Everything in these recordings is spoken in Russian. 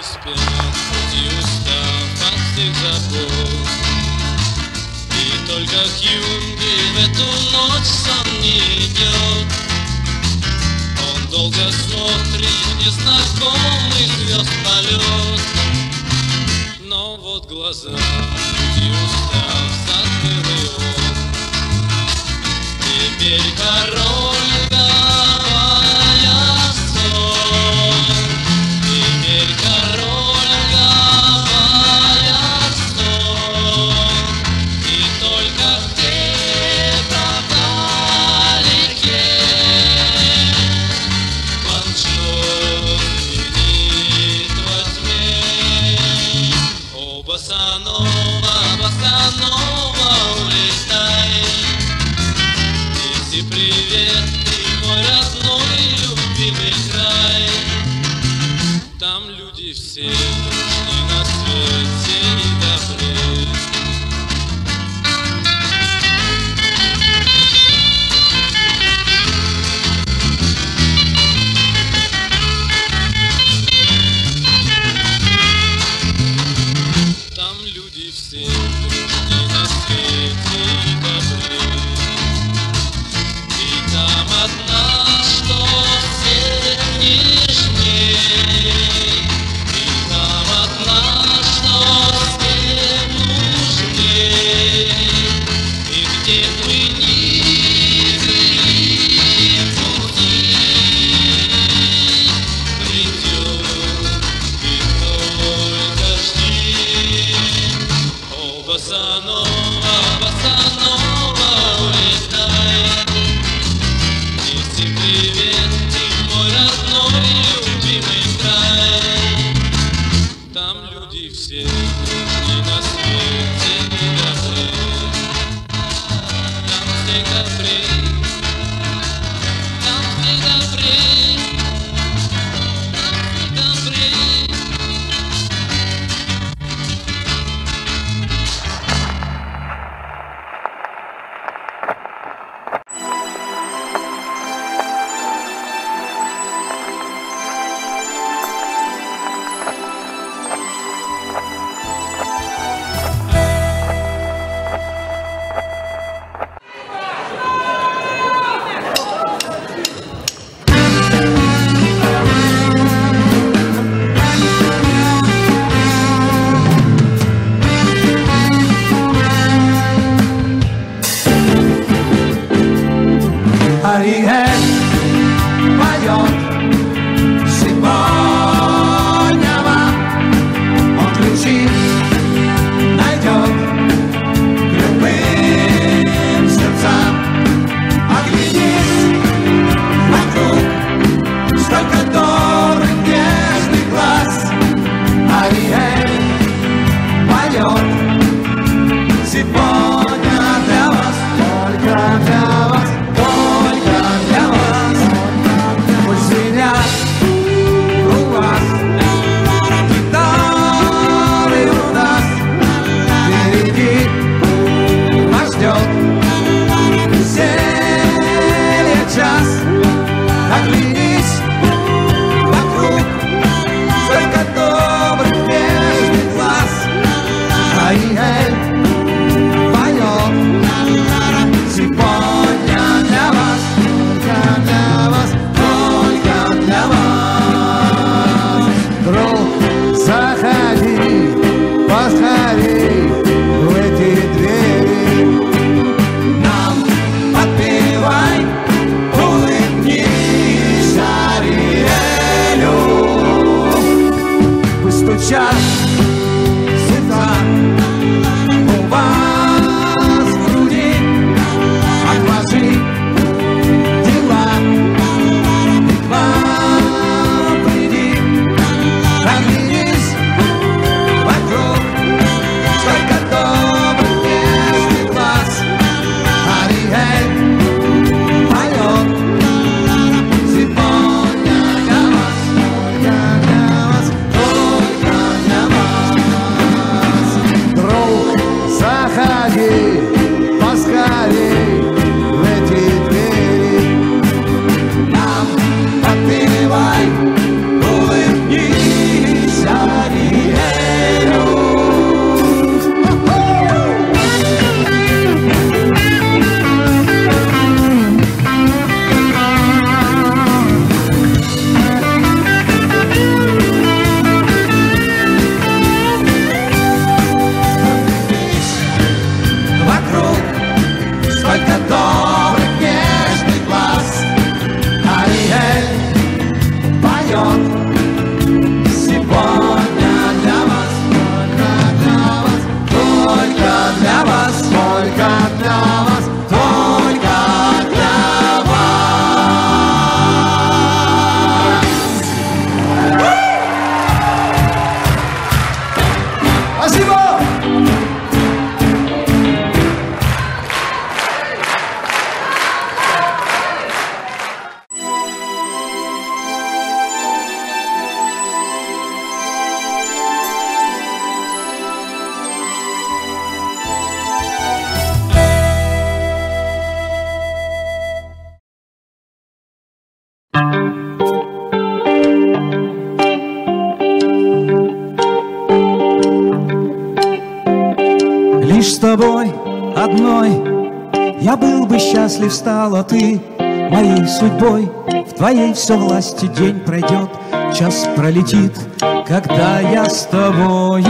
спят, и устав от всех забот. И только Хьюнги в эту ночь сон не идет. Он долго смотрит в незнакомый звезд полет. Но вот глаза, и устав закрыл он. Теперь король все нужны на свете и добры. Там люди все нужны на свете и добры. И там одна, что всех нежней. Босанова, улетай. Нести привет, ты мой родной любимый край. Там люди все нужны на свете и добры. Там все добры, там все добры, там все добры. Улыбнись. тобой одной я был бы счастлив, стала ты моей судьбой. В твоей все власти день пройдет, час пролетит, когда я с тобою.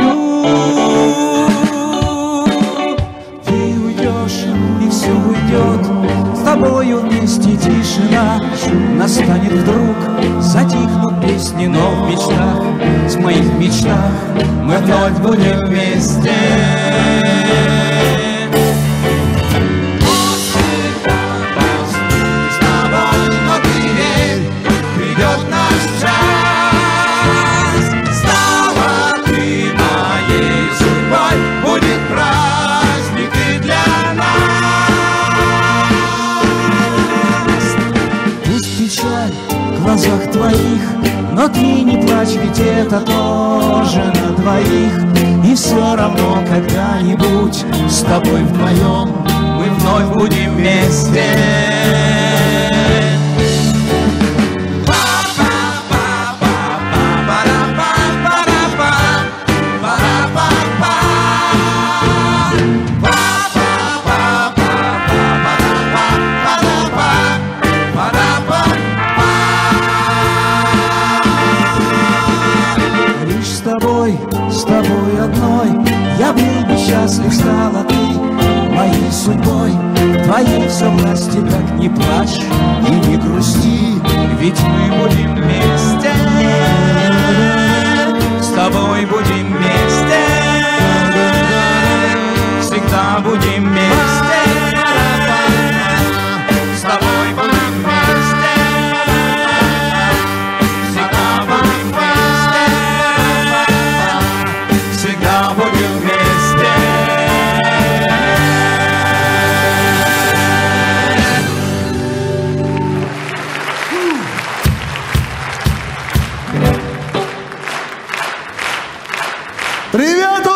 Ты уйдешь, и все уйдет, с тобою вместе тишина. Настанет вдруг, затихнут песни, но в мечтах, с моих мечтах мы вновь будем вместе. В глазах твоих, но ты не плачь, ведь это тоже на двоих. И все равно когда-нибудь с тобой вдвоем мы вновь будем вместе. С тобой одной я был бы счастлив, стала ты моей судьбой. Твоей все власти, так не плачь и не грусти, ведь мы будем вместе. С тобой будем вместе, всегда будем вместе. С тобой будем вместе, всегда будем вместе. Всегда будем вместе. Привет,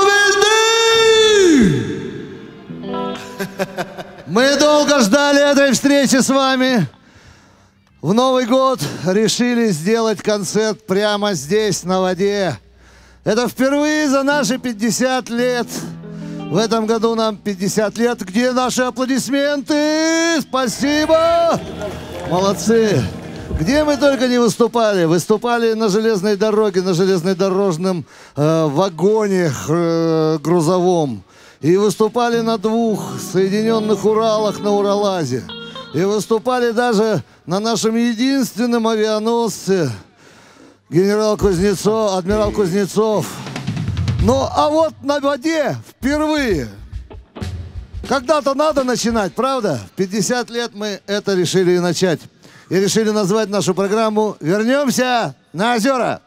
Увижды! Мы долго ждали этой встречи с вами. В Новый год решили сделать концерт прямо здесь, на воде. Это впервые за наши 50 лет. В этом году нам 50 лет. Где наши аплодисменты? Спасибо! Молодцы! Где мы только не выступали. Выступали на железной дороге, на железнодорожном вагоне грузовом. И выступали на 2 соединенных Уралах на Уралазе. И выступали даже на нашем единственном авианосце. Адмирал Кузнецов. Ну, а вот на воде впервые. Когда-то надо начинать, правда? 50 лет мы это решили начать. И решили назвать нашу программу «Вернемся на озера».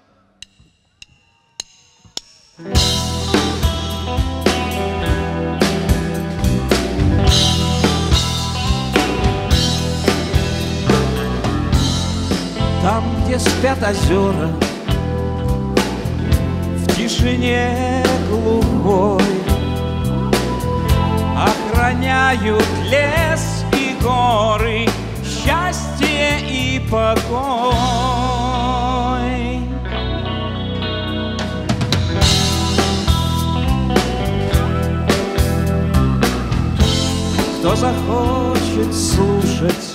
Там, где спят озера, в тишине глухой, охраняют лес и горы, счастье и покой. Кто захочет слушать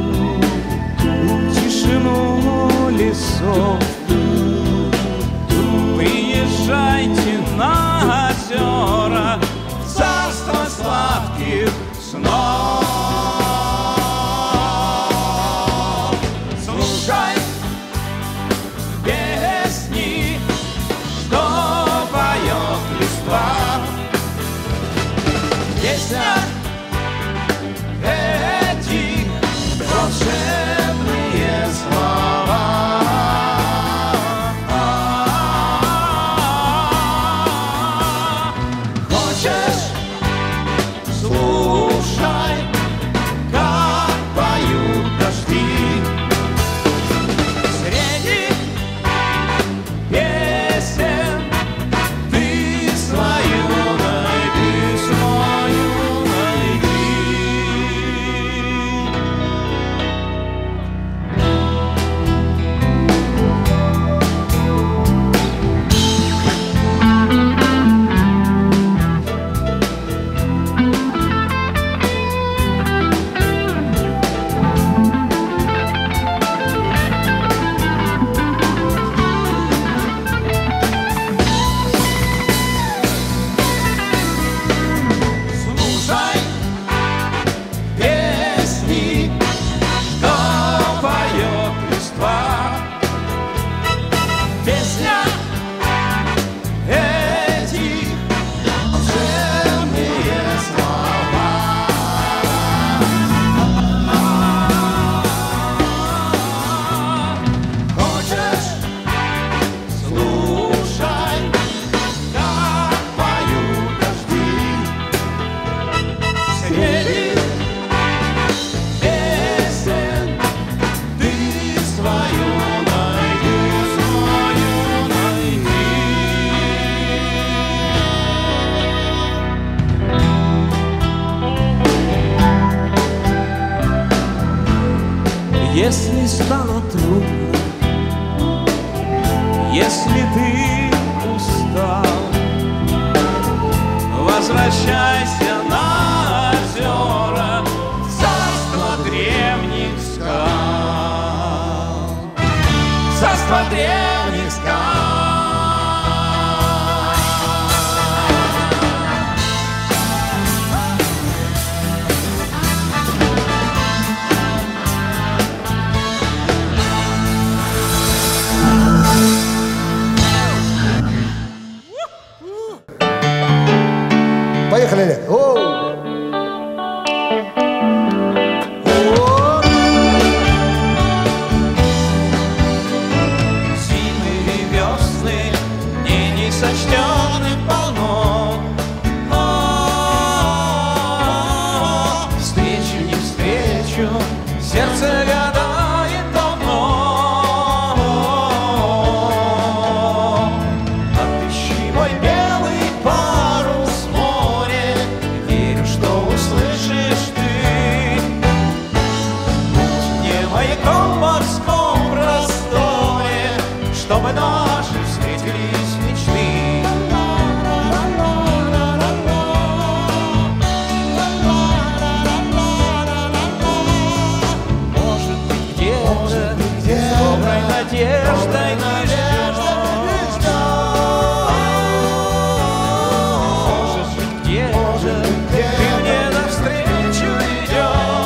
тишину лесов, приезжайте на озера, в царство сладких снов. Слушай песни, что поет листва, песня эти волшебные слова. стало трудно, если ты устал, возвращайся на озера, в царство древних скал, царство древних скал. Поехали, Олег. Оу. Зимы и весны, дней несочтенных полно. Встречу, не встречу, сердце гадает давно. Отыщи мой белый парус в море, верю, что услышишь ты. Будь мне маяком в морском просторе, чтобы наши встретились мечты. Может быть, где-то с доброй надеждой мы ждем. Может быть, где-то ты мне навстречу идешь.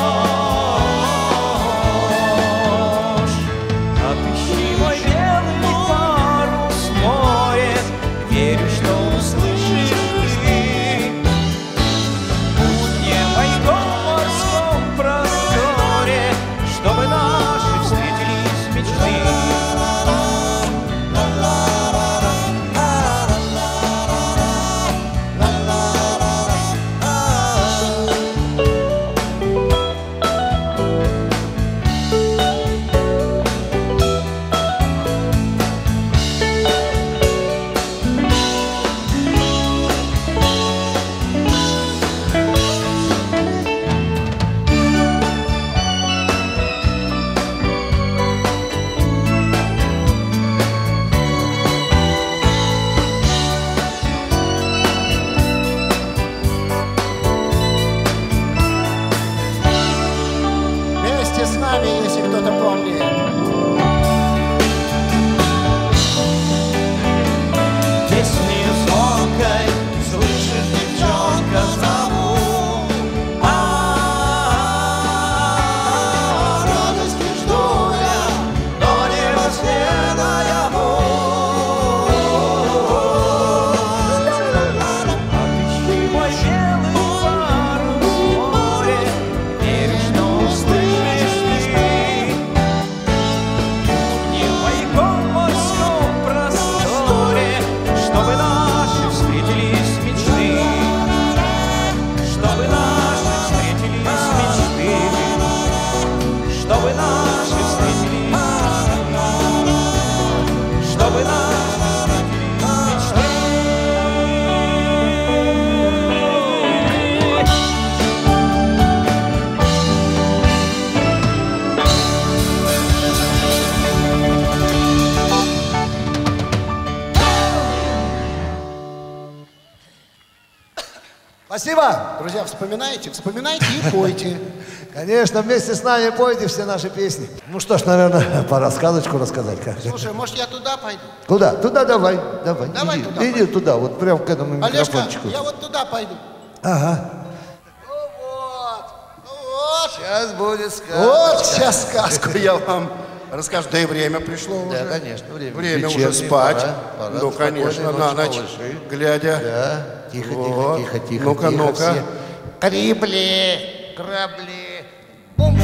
Отыщи мой белый парус в море, верю, что услышишь ты. Будь мне маяком в морском просторе, чтобы наши встретились мечты. Вместе с нами, если кто-то помнит. Песней звонкой слышишь, девчонка, зову. Радости жду я, но не во сне наяву. Отыщи мой белый парус в море, верю, что услышишь ты. Не маяком в морском просторе, чтобы наши встретились мечты. Чтобы наши встретились мечты. Чтобы наши встретились мечты. Чтобы наши встретились мечты. Спасибо. Друзья, вспоминайте, вспоминайте и пойте. Конечно, вместе с нами пойте все наши песни. Ну что ж, наверное, пора сказочку рассказать. Слушай, может, я туда пойду? Куда? Туда давай. Давай Давай иди, туда иди туда, вот прям к этому Олежка, микрофончику. я вот туда пойду. Ага. Вот. Сейчас будет сказка. Вот сейчас сказку я вам расскажу. Да и время пришло уже. Да, конечно, время. Время Вечернее, уже спать. пора Ну, конечно, спокойной на ночи, ночь, малыши. глядя. Да, тихо, Вот. тихо, тихо, тихо. Ну-ка, тихо, ну-ка. все. Корабли. Бумс.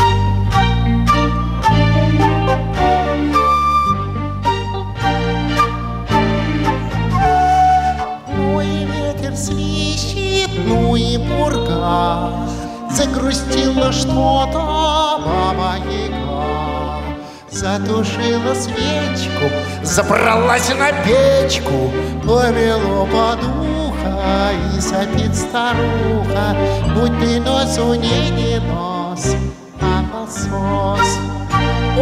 Ну и ветер свищет, ну и пурга. Загрустила что-то Баба-Яга. Затушила свечку, забралась на печку, повело подуха и сопит старуха. Будь ты нос у ней не нос, а насос.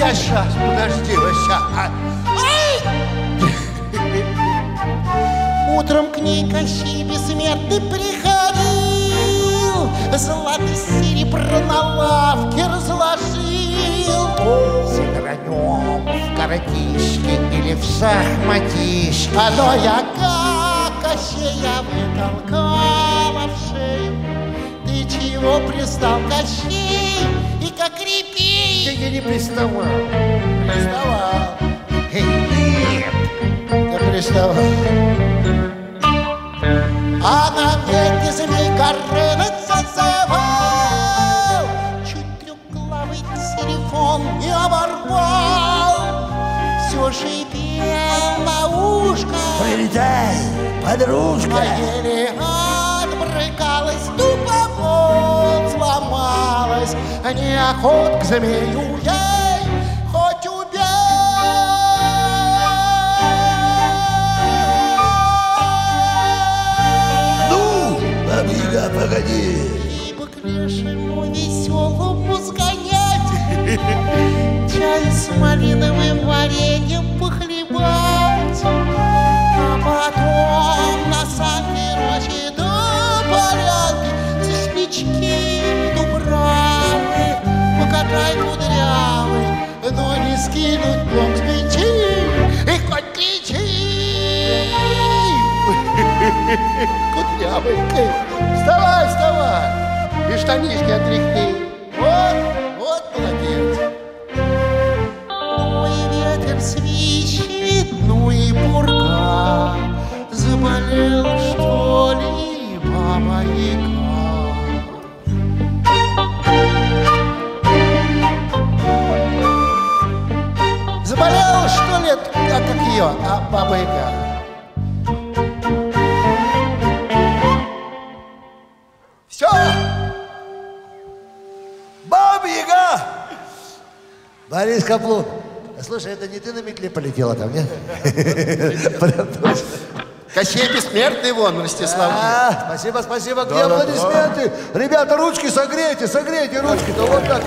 сейчас, подожди, Вася. Утром к ней Кощей Бессмертный приходил, злато серебро на лавке разложил. Сыгранем в коротишке или в шахматишке, но я как Кощея вытолкала в шею. Ты чего пристал, Кощей, и как репей? Я не приставал. Приставал. Нет, я приставал. А на веке змей Горыныч зазывал, чуть трехглавый телефон не оборвал. Все шипел на ушко: Прилетай, подружка. а еле отбрыкалась, тупо сломалась. Неохот к змею ей, хоть убей. Баба-Яга, погоди. Ибо к лешему веселому сгонять, чай с малиновым вареньем похлебать, а потом на санки рощи до полянки цветнички дубравы покатай кудрявый, но не скинуть дом с печи и хоть кричи. Кудрявый, вставай, вставай. И штанишки отряхни. Вот молодец. Ой, ветер свищет, ну и пурга, заболел, что ли, Баба-Яга? Заболел, что ли, как ее, Баба-Яга? Все! Баба-Яга! Борис Каплун. Слушай, это не ты на метле полетела там, нет? Кощей Бессмертный вон, Ростислав. Спасибо, спасибо. Где аплодисменты? Ребята, ручки согрейте, согрейте ручки-то. Вот так.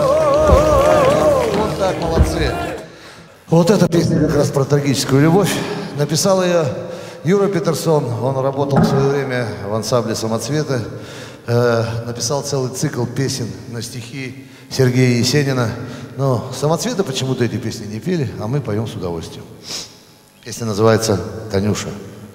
Вот так, молодцы. Вот эта песня как раз про трагическую любовь. Написал ее Юра Петерсон. Он работал в свое время в ансамбле «Самоцветы». Написал целый цикл песен на стихи Сергея Есенина. Но «Самоцветы» почему-то эти песни не пели, а мы поем с удовольствием. Песня называется «Танюша».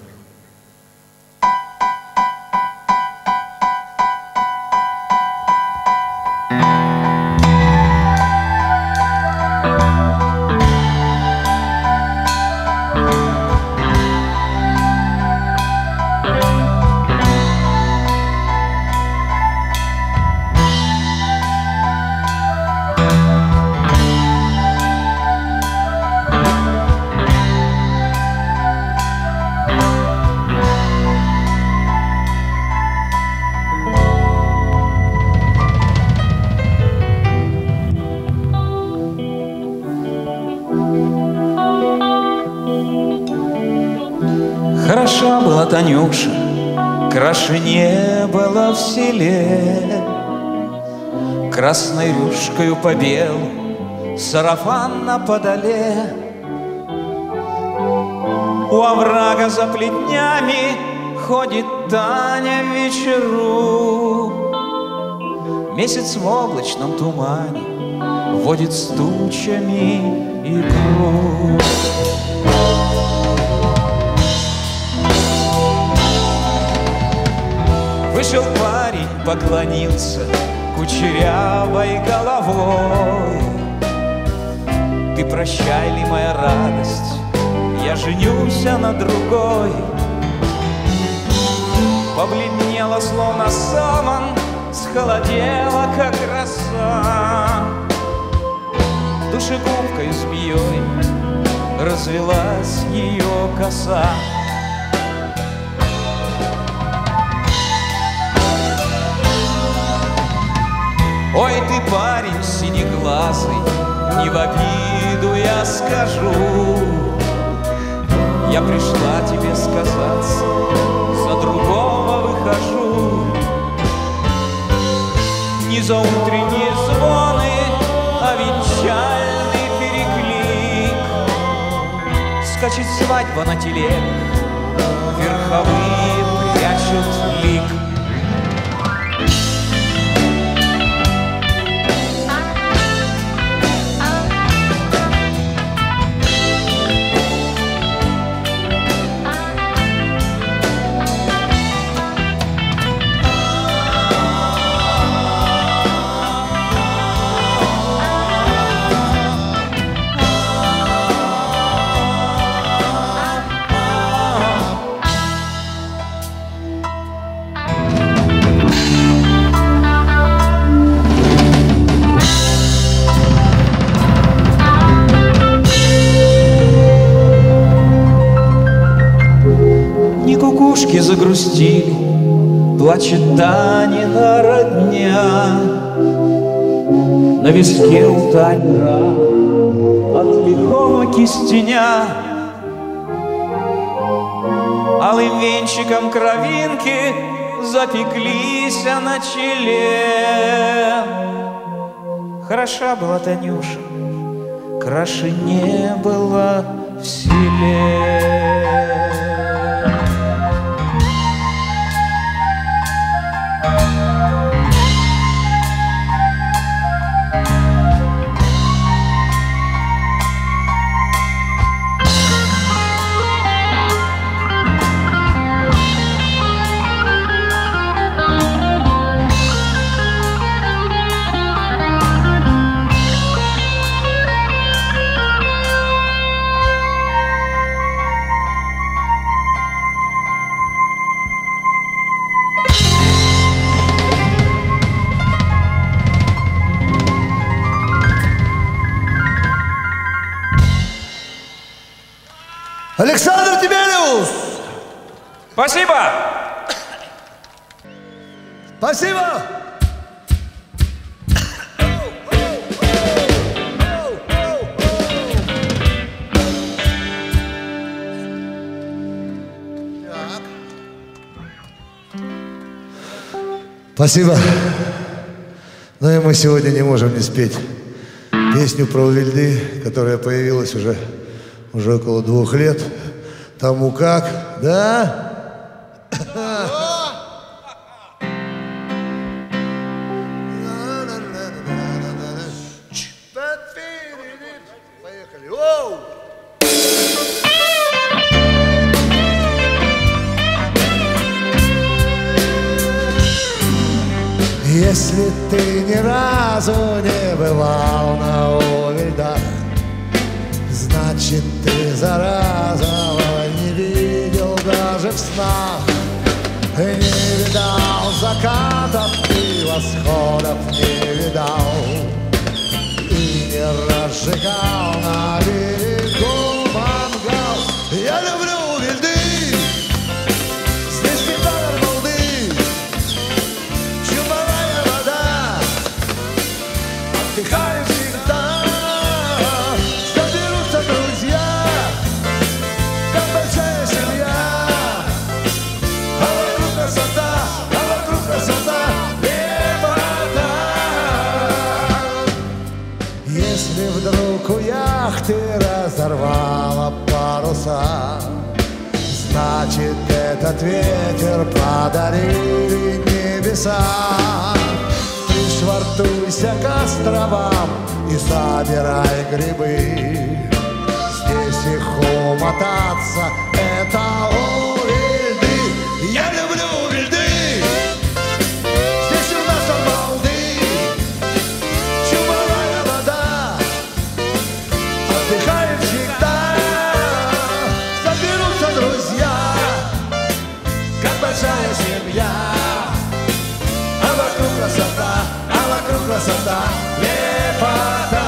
Хороша была Танюша, краше не было в селе. Красной рюшкою по белу, сарафан на подоле. У оврага за плетнями ходит Таня в вечеру. Месяц в облачном тумане водит с тучами игру. Вышел парень, поклонился кучерявой головой. Ты прощай ли, моя радость, я женюсь на другой. Побледнела, словно саман, схолодела, как роса. Душегубкой змеей развелась ее коса. Ой, ты, парень синеглазый, не в обиду я скажу. Я пришла тебе сказаться, за другого выхожу. Не за утренние звоны, а венчальный Маячит свадьба на телегах, верховые прячут лик. Кукушки загрустили, плачет Танина родня. На виске у Тани рана от лихого кистеня. Алым венчиком кровинки запеклись на челе. Хороша была Танюша, краше не было в селе. Александр Тибелиус! Спасибо! Спасибо! Спасибо. Но и мы сегодня не можем не спеть песню про Увильды, которая появилась уже около 2 лет тому как, да? Поехали. Оу! Если ты ни разу не бывал на Увильдах, значит, ты зараза не видел даже в снах. Не видал закатов и восходов, не видал и не разжигал на берегу мангал. Я люблю Увильды, здесь не доллар балды, чумовая вода, отдыхаю всегда. Если вдруг у яхты разорвало паруса, значит, этот ветер подарили небеса. Пришвартуйся к островам и собирай грибы. Здесь их умотаться — это Увильды. Я люблю Увильды. Здесь у нас обалды, чумовая вода, отдыхаем всегда. Соберутся друзья, как большая семья, а вокруг красота, лепота.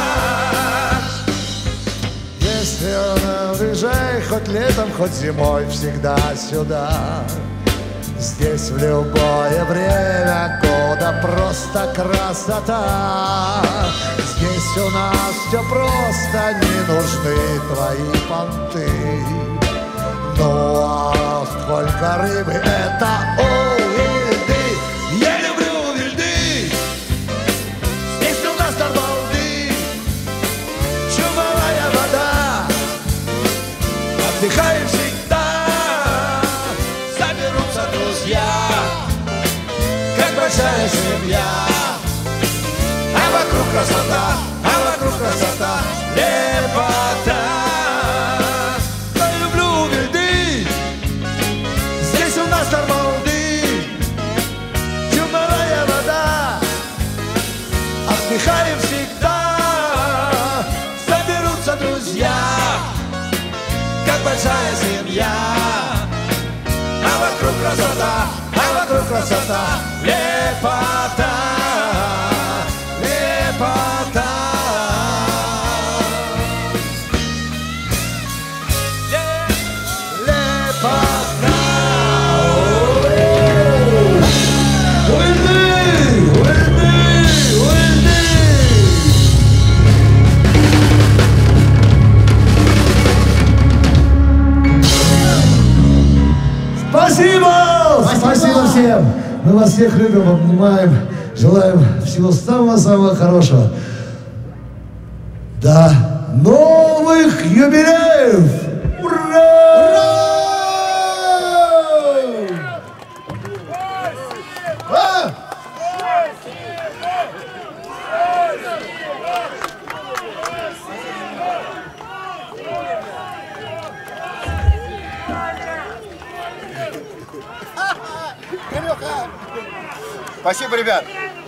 Если уезжай хоть летом, хоть зимой, всегда сюда. Здесь в любое время года просто красота. Здесь у нас все просто, не нужны твои понты. Ну а сколько рыбы, это Увильды. Я люблю Увильды. Здесь у нас обалды, чумовая вода, семья. А вокруг красота, а вокруг красота, лепота. Я люблю льды, здесь у нас нормалды, темная вода, отдыхаем всегда. Соберутся друзья, как большая семья. А вокруг красота, а вокруг красота, лепота, лепота. Лепота. Уйди, уйди, уйди. Спасибо! Спасибо всем! Мы вас всех любим, обнимаем, желаем всего самого-самого хорошего. До новых юбилеев! Ура! Спасибо, ребят.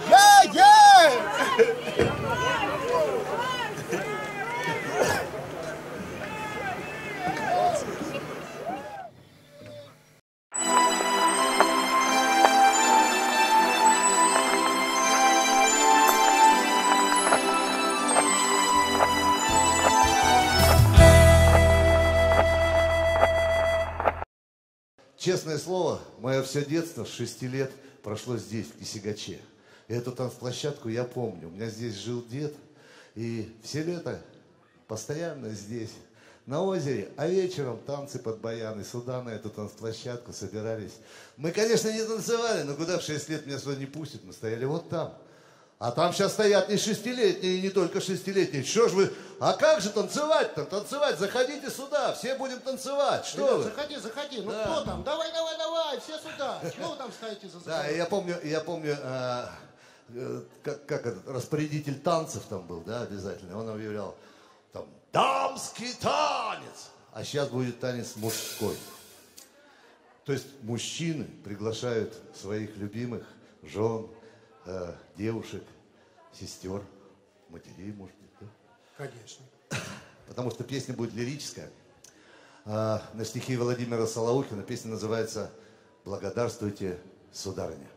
Честное слово, мое все детство с 6 лет прошло здесь, в Кисигаче. И эту танцплощадку я помню. У меня здесь жил дед, и все лето постоянно здесь, на озере, а вечером танцы под баяны. Сюда, на эту танцплощадку собирались. Мы, конечно, не танцевали, но куда в 6 лет меня сюда не пустят, мы стояли вот там. А там сейчас стоят не 6-летние, и не только 6-летние. Что ж вы, а как же танцевать-то? Танцевать, заходите сюда, все будем танцевать. Что Ребят, вы? заходи, заходи. Ну Да. кто там? Давай, давай, давай, все сюда. Чего вы там стоите за Да, я помню, как этот распорядитель танцев там был, да, обязательно. Он объявлял там дамский танец, а сейчас будет танец мужской. То есть мужчины приглашают своих любимых жен, девушек, сестер, матерей, может быть, да? Конечно. Потому что песня будет лирическая. На стихи Владимира Солоухина песня называется «Благодарствуйте, сударыня».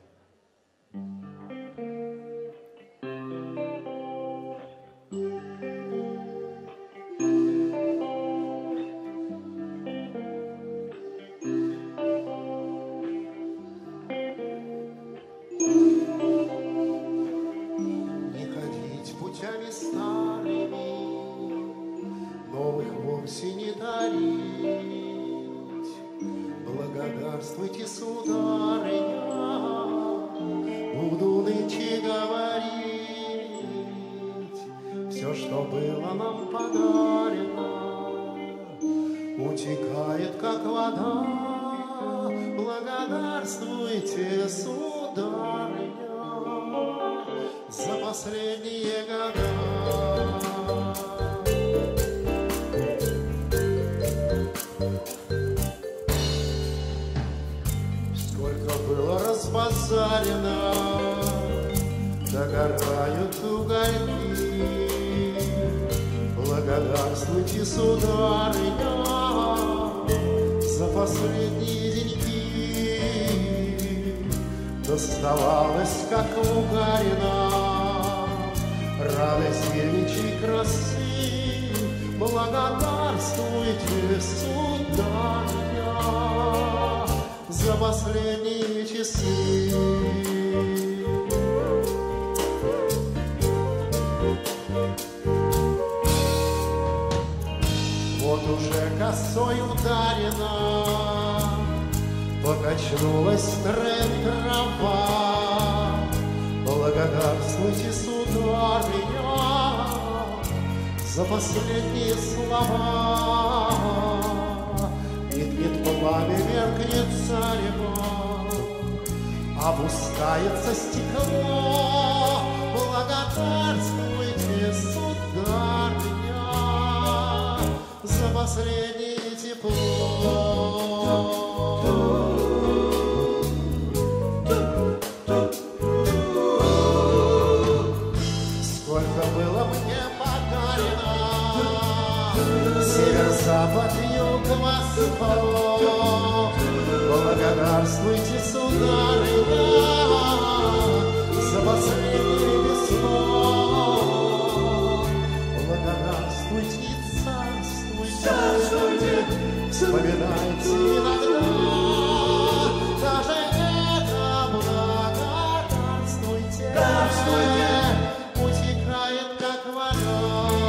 Не ходить путями старыми, новых вовсе не дарить. Благодарствуйте, сударыня, буду нынче говорить. Все, что было нам подарено, утекает, как вода. Благодарствуйте, сударыня, за последние года. Сколько было разбазарено, догорают угольки. Благодарствуйте, сударыня, за последние деньги. Доставалось, как угарина, радость девичьей красы. Благодарствуйте, сударыня, за последние часы. Вот уже косой ударена, покачнулась трава. Благодарствуйте, сударыня, за последние слова. Нет-нет, пламя меркнет зарево, опускается стекло. Благодарствуйте, сударыня, за последнее тепло. Сколько было мне подарено, север-запад, юг, восток. Благодарствуйте, сударыня, за последний листок. Благодарствуйте, царствуйте, вспоминайте иногда. Даже это благодарствуйте, утекает, как вода.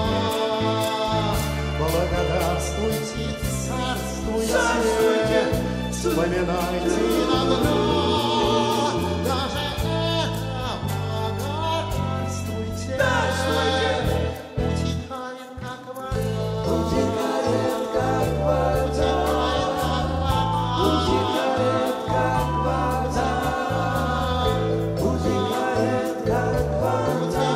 Благодарствуйте, царствуйте, вспоминайте иногда. Даже это благодарствуйте, утекает, как вода. Утекает, как вода. Утекает, как вода. Утекает, как вода.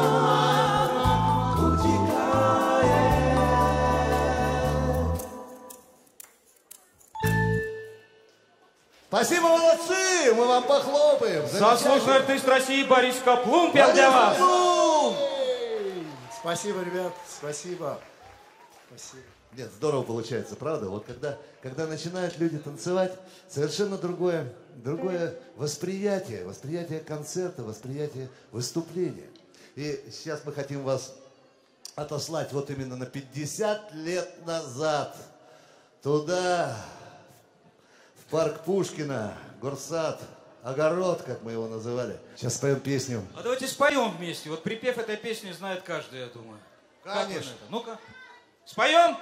Спасибо, молодцы! Мы вам похлопаем. Заслуженный артист России Борис Каплун пел для вас. Спасибо, ребят, спасибо. Спасибо. Нет, здорово получается, правда? Вот когда начинают люди танцевать, совершенно другое восприятие концерта, восприятие выступления. И сейчас мы хотим вас отослать вот именно на 50 лет назад. Туда, в парк Пушкина, горсад, огород, как мы его называли. Сейчас споем песню. А давайте споем вместе. Вот припев этой песни знает каждый, я думаю. Конечно. Ну-ка, споем!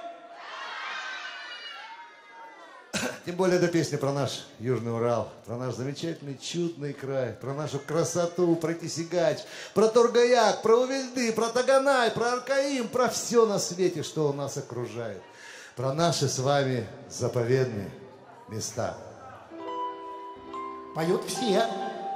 Тем более это песня про наш Южный Урал, про наш замечательный, чудный край, про нашу красоту, про Кисигач, про Торгаяк, про Увельды, про Таганай, про Аркаим, про все на свете, что у нас окружает. Про наши с вами заповедные места. Поют все.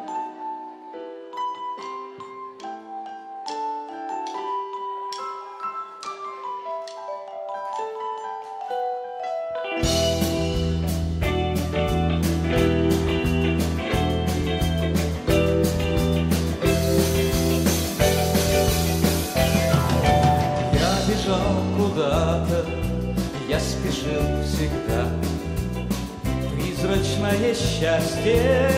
Я спешил всегда, призрачное счастье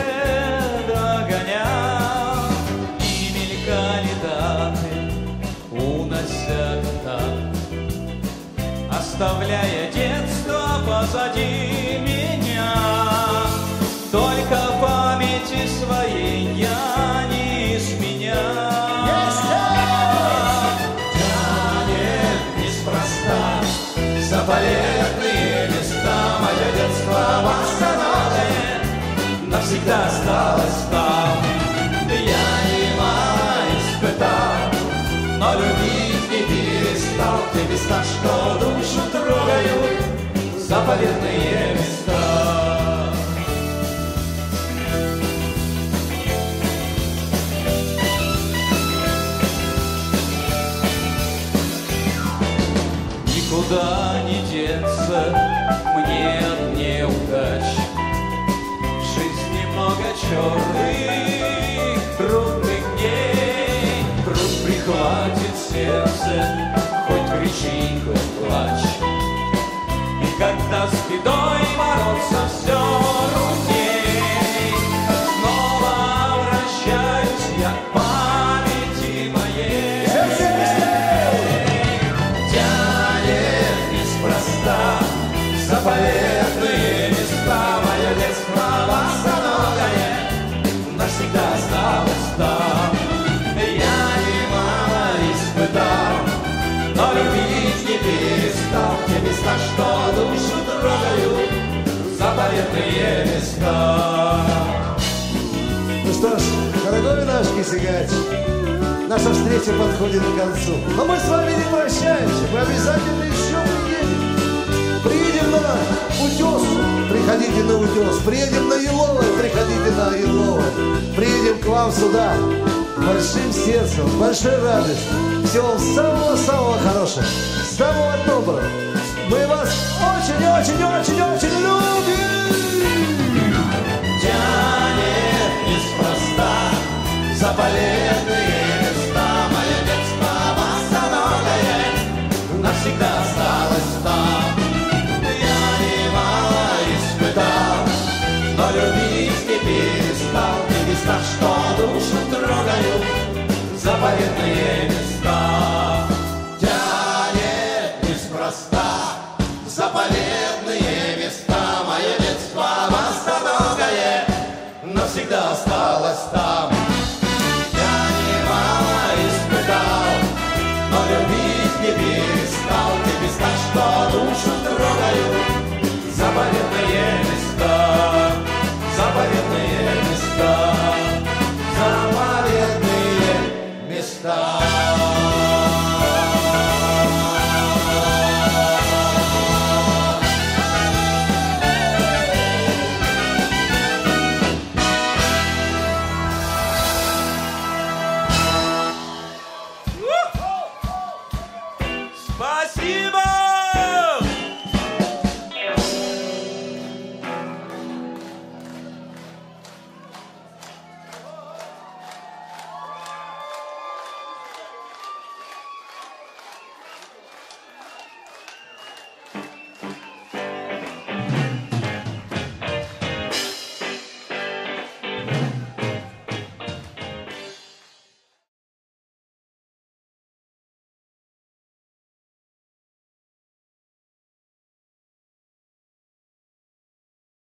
догонял, и мелькали даты, унося так, оставляя детство позади меня. Только памяти своей я не изменял. Заповедные места, мое детство босоногое навсегда осталось там. Я немало испытал, но любить не перестал те места, что душу трогают, заповедные места. Никуда не деться мне от неудач. В жизни много черных, трудных дней. Труд прихватит сердце, хоть кричи, хоть плачь. И когда с бедой бороться все трудней, снова вращаюсь я к памяти моей. Заповедные места, мое детство босоногое навсегда осталось там. Я немало испытал, но любить не перестал те места, что душу трогают, заповедные места. Ну что ж, дорогой наш Кисигач, наша встреча подходит к концу. Но мы с вами не прощаемся, мы обязательно еще приедем. Приедем на утес, приходите на утес. Приедем на Еловое, приходите на Еловое. Приедем к вам сюда большим сердцем, большой радостью. Всего самого-самого хорошего, самого доброго. Мы вас очень-очень-очень-очень любим. Тянет неспроста заповедные места. Мое детство босоногое навсегда осталось там. Я немало испытал, но любить не перестал. Те места, что душу трогают, заповедные места. Тянет неспроста заповедные места. Мое детство босоногое навсегда осталось там. Я немало испытал, но любить не перестал. Те места, что душу трогают, заповедные места, заповедные места, заповедные места. Спасибо!